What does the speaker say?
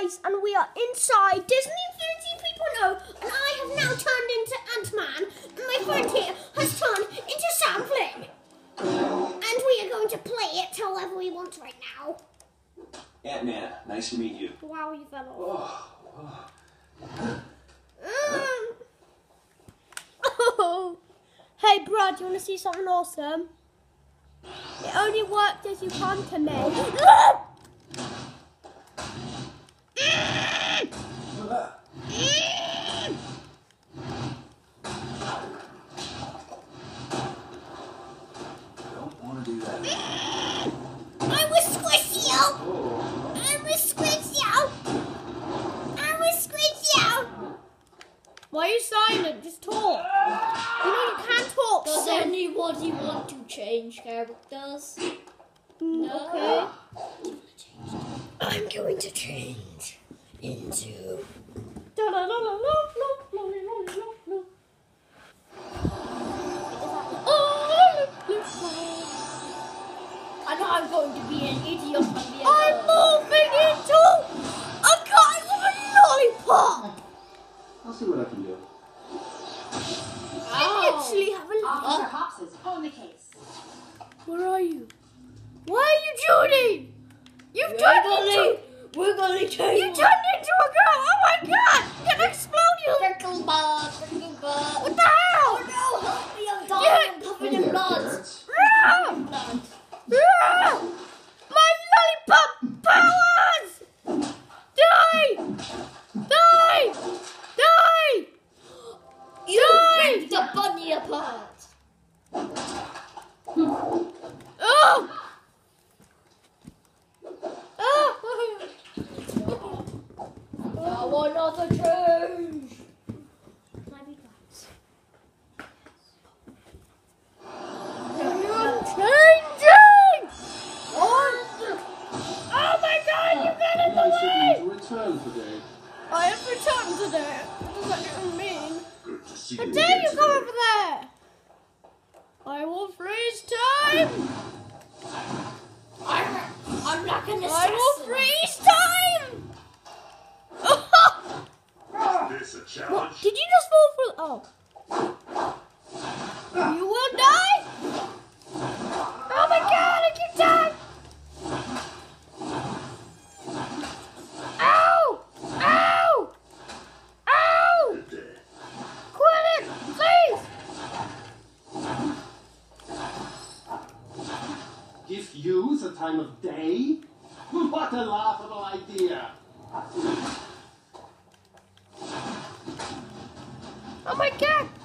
guys, and we are inside Disney Infinity 3.0, and I have now turned into Ant-Man, and my friend here has turned into Sampling. And we are going to play it however we want right now. Ant-Man, nice to meet you. Wow, you fell off. Oh. Hey, bro, do you want to see something awesome? It only worked as you come to me. Don't want to do that. I was squishy out. I was squishy out. I was squishy out. Why are you silent? Just talk. You know you can't talk. Does anybody want to change characters? No. Okay. I'm going to change into... And I'm going to be an idiot on the other. I'm moving into a guy with a lollipop. I'll see what I can do. I literally have a lollipop. Officer Hops is on the case. Where are you? Why are you Judy? We're gonna change. You turned into a girl. Oh my god! I'm gonna explode you. Circle ball. What the hell? Oh no, help me, I'm dying. I'm covered in blood. My lollipop powers! Die! Die! Die! You ripped the bunny apart. Oh! I want another change. I'm changing! Oh my god, you got in the way! Return today. I have returned today. What does that even mean? Good to see How you dare again you come today. over there? I will freeze time! I'm not gonna I will freeze time! This a What? challenge? Did you just fall through? Oh. You will die? Oh my god, I keep dying! Ow! Ow! Ow! Quit it, please! Give you the time of day? What a laughable idea. Oh my god!